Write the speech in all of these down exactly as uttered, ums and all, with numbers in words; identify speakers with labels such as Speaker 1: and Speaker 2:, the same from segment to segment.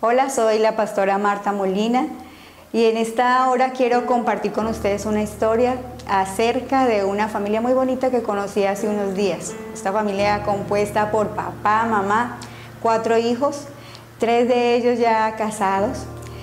Speaker 1: Hola, soy la pastora Marta Molina y en esta hora quiero compartir con ustedes una historia acerca de una familia muy bonita que conocí hace unos días. Esta familia compuesta por papá, mamá, cuatro hijos, tres de ellos ya casados,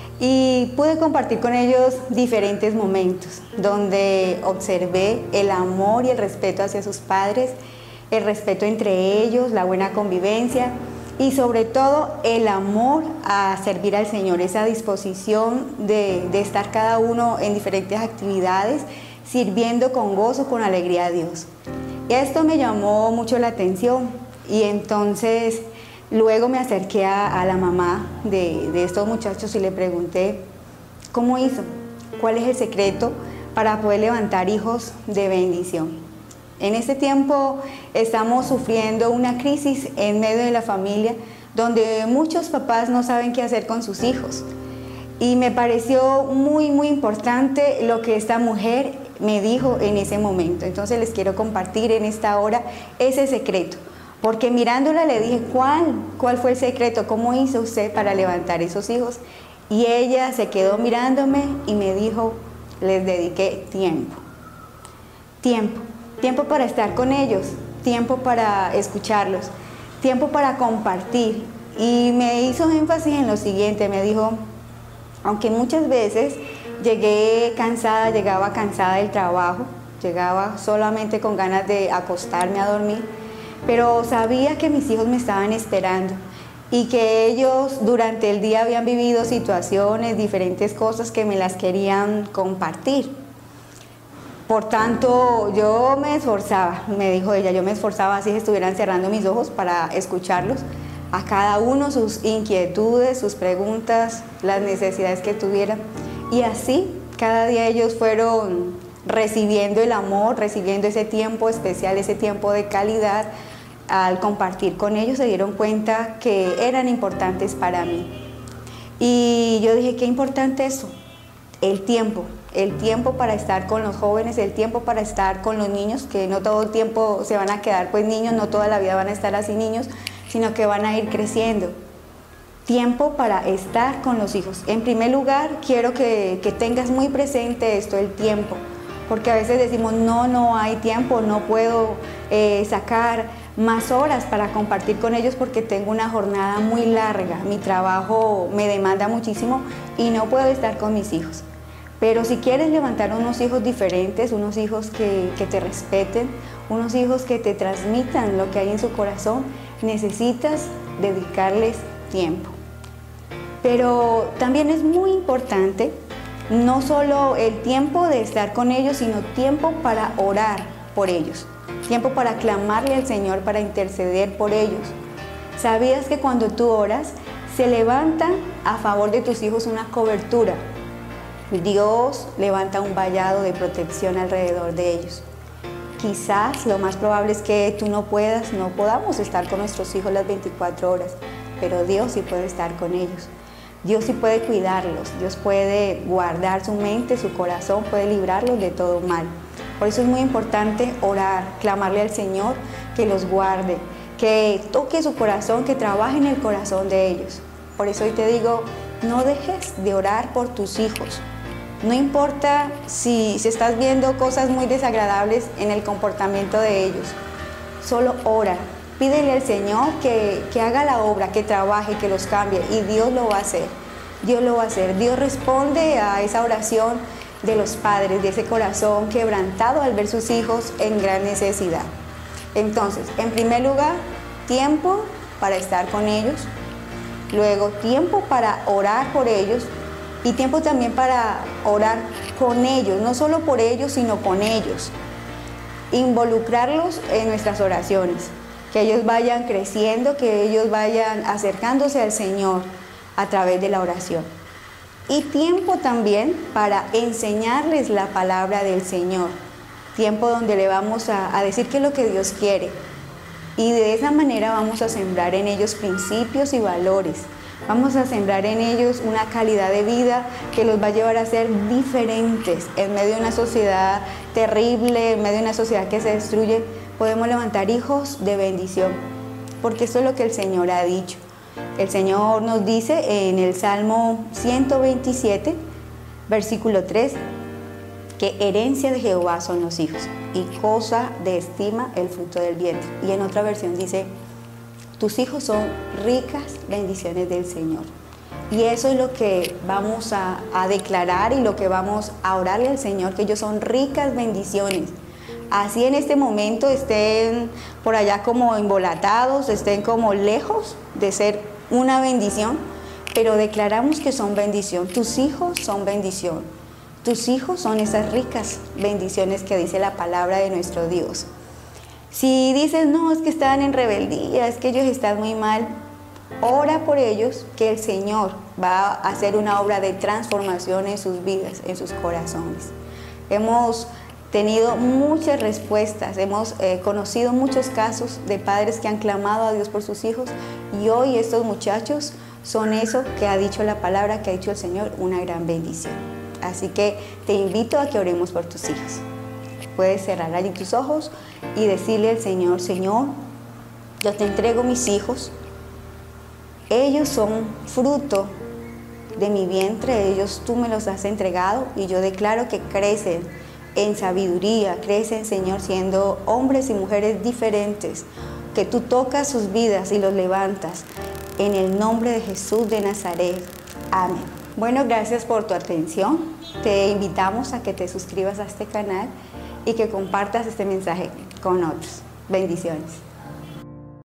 Speaker 1: y pude compartir con ellos diferentes momentos donde observé el amor y el respeto hacia sus padres, el respeto entre ellos, la buena convivencia y sobre todo el amor a servir al Señor, esa disposición de, de estar cada uno en diferentes actividades, sirviendo con gozo, con alegría a Dios. Y esto me llamó mucho la atención y entonces luego me acerqué a, a la mamá de, de estos muchachos y le pregunté cómo hizo, cuál es el secreto para poder levantar hijos de bendición. En este tiempo estamos sufriendo una crisis en medio de la familia donde muchos papás no saben qué hacer con sus hijos. Y me pareció muy, muy importante lo que esta mujer me dijo en ese momento. Entonces les quiero compartir en esta hora ese secreto. Porque mirándola le dije, ¿cuál? ¿Cuál fue el secreto? ¿Cómo hizo usted para levantar esos hijos? Y ella se quedó mirándome y me dijo, les dediqué tiempo. Tiempo. Tiempo para estar con ellos, tiempo para escucharlos, tiempo para compartir. Y me hizo énfasis en lo siguiente, me dijo, aunque muchas veces llegué cansada, llegaba cansada del trabajo, llegaba solamente con ganas de acostarme a dormir, pero sabía que mis hijos me estaban esperando y que ellos durante el día habían vivido situaciones, diferentes cosas que me las querían compartir. Por tanto, yo me esforzaba, me dijo ella, yo me esforzaba así que estuvieran cerrando mis ojos para escucharlos, a cada uno sus inquietudes, sus preguntas, las necesidades que tuvieran. Y así, cada día ellos fueron recibiendo el amor, recibiendo ese tiempo especial, ese tiempo de calidad. Al compartir con ellos se dieron cuenta que eran importantes para mí. Y yo dije, qué importante eso, el tiempo. El tiempo para estar con los jóvenes, el tiempo para estar con los niños, que no todo el tiempo se van a quedar pues niños, no toda la vida van a estar así niños, sino que van a ir creciendo. Tiempo para estar con los hijos. En primer lugar, quiero que, que tengas muy presente esto, el tiempo, porque a veces decimos, no, no hay tiempo, no puedo eh, sacar más horas para compartir con ellos porque tengo una jornada muy larga, mi trabajo me demanda muchísimo y no puedo estar con mis hijos. Pero si quieres levantar unos hijos diferentes, unos hijos que, que te respeten, unos hijos que te transmitan lo que hay en su corazón, necesitas dedicarles tiempo. Pero también es muy importante no solo el tiempo de estar con ellos, sino tiempo para orar por ellos, tiempo para clamarle al Señor, para interceder por ellos. ¿Sabías que cuando tú oras, se levanta a favor de tus hijos una cobertura? Dios levanta un vallado de protección alrededor de ellos. Quizás lo más probable es que tú no puedas, no podamos estar con nuestros hijos las veinticuatro horas, pero Dios sí puede estar con ellos. Dios sí puede cuidarlos, Dios puede guardar su mente, su corazón, puede librarlos de todo mal. Por eso es muy importante orar, clamarle al Señor que los guarde, que toque su corazón, que trabaje en el corazón de ellos. Por eso hoy te digo, no dejes de orar por tus hijos. No importa si, si estás viendo cosas muy desagradables en el comportamiento de ellos, solo ora, pídele al Señor que, que haga la obra, que trabaje, que los cambie y Dios lo va a hacer, Dios lo va a hacer. Dios responde a esa oración de los padres, de ese corazón quebrantado al ver sus hijos en gran necesidad. Entonces, en primer lugar, tiempo para estar con ellos, luego tiempo para orar por ellos, y tiempo también para orar con ellos, no solo por ellos, sino con ellos. Involucrarlos en nuestras oraciones, que ellos vayan creciendo, que ellos vayan acercándose al Señor a través de la oración. Y tiempo también para enseñarles la palabra del Señor. Tiempo donde le vamos a, a decir qué es lo que Dios quiere. Y de esa manera vamos a sembrar en ellos principios y valores. Vamos a sembrar en ellos una calidad de vida que los va a llevar a ser diferentes. En medio de una sociedad terrible, en medio de una sociedad que se destruye, podemos levantar hijos de bendición, porque eso es lo que el Señor ha dicho. El Señor nos dice en el Salmo ciento veintisiete, versículo tres, que herencia de Jehová son los hijos y cosa de estima el fruto del vientre. Y en otra versión dice, tus hijos son ricas bendiciones del Señor. Y eso es lo que vamos a, a declarar y lo que vamos a orarle al Señor, que ellos son ricas bendiciones. Así en este momento estén por allá como embolatados, estén como lejos de ser una bendición, pero declaramos que son bendición. Tus hijos son bendición. Tus hijos son esas ricas bendiciones que dice la palabra de nuestro Dios. Si dices, no, es que están en rebeldía, es que ellos están muy mal, ora por ellos, que el Señor va a hacer una obra de transformación en sus vidas, en sus corazones. Hemos tenido muchas respuestas, hemos eh, conocido muchos casos de padres que han clamado a Dios por sus hijos y hoy estos muchachos son eso que ha dicho la palabra, que ha dicho el Señor, una gran bendición. Así que te invito a que oremos por tus hijos. Puedes cerrar allí tus ojos y decirle al Señor, Señor, yo te entrego mis hijos, ellos son fruto de mi vientre, ellos tú me los has entregado y yo declaro que crecen en sabiduría, crecen, Señor, siendo hombres y mujeres diferentes, que tú tocas sus vidas y los levantas. En el nombre de Jesús de Nazaret. Amén. Bueno, gracias por tu atención. Te invitamos a que te suscribas a este canal y que compartas este mensaje con otros. Bendiciones.